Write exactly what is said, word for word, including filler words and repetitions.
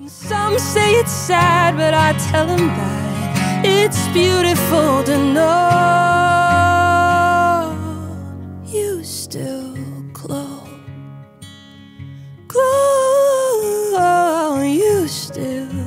Some say it's sad, but I tell them that it's beautiful to know you still glow, glow, you still